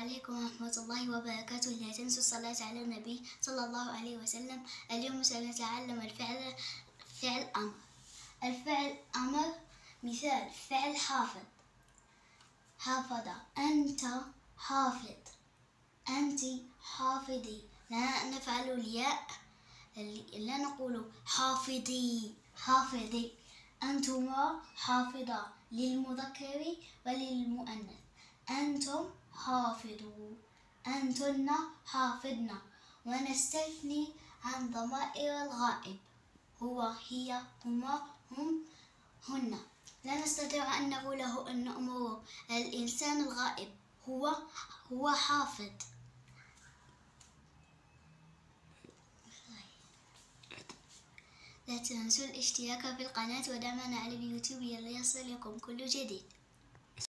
عليكم ورحمة الله وبركاته. لا تنسوا الصلاة على النبي صلى الله عليه وسلم. اليوم سنتعلم فعل أمر. الفعل أمر مثال فعل حافظ. حافظ، أنت حافظ، أنت حافظي. لا نفعل الياء، لا نقول حافظي حافظي. أنتما حافظا للمذكر وللمؤنث. أنتم حافظوا، أنتن حافظن. ونستثني عن ضمائر الغائب هو، هي، هما، هم، هن. لا نستطيع أن نقول أن نأمر الإنسان الغائب هو حافظ. لا تنسوا الاشتراك في القناة ودعمنا على اليوتيوب ليصلكم كل جديد.